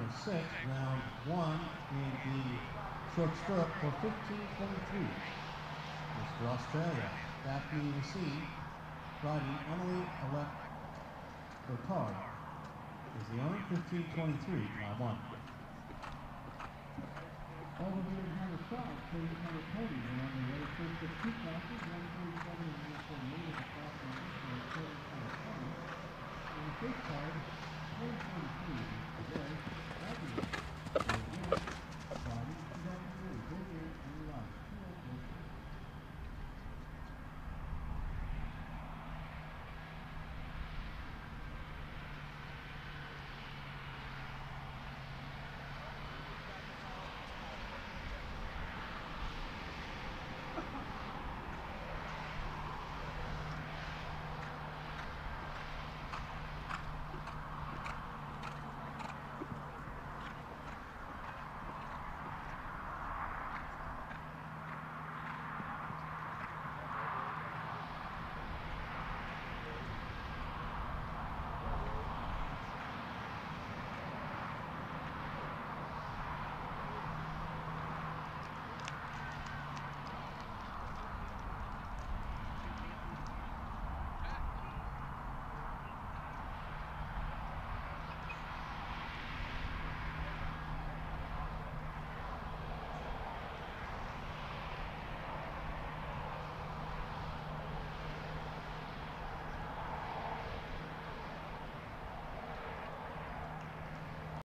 number 6, round 1 in the short stirrup for 15:23. Mr. Australia, Daphne Racine, riding Emily Alec Bertard, is the owner, 15:23, mile 1. Over here in number 12, please number Cody. They're on the way first of 2 classes, 147 and 148 of the class numbers for a total of 20. And the first card, 423, today.